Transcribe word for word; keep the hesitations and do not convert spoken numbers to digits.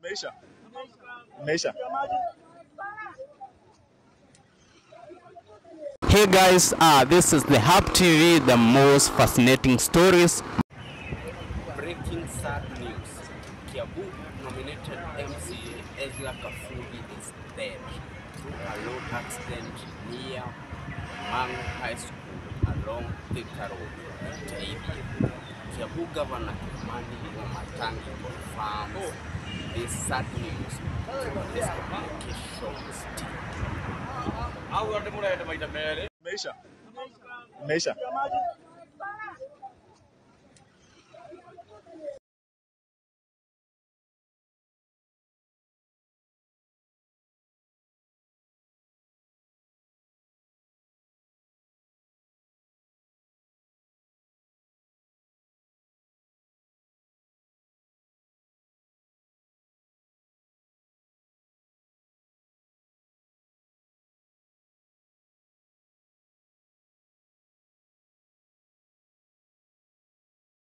Meisha. Meisha. Hey guys, uh, this is the Hub T V, the most fascinating stories. Breaking sad news. KIAMBU nominated M C A Ezra Kabugi is dead through a road accident near Mangu High School along Thika Road in Thika. KIAMBU Governor Kimani Wamatangi confirms this sad news through his communications team. Meisha. Meisha.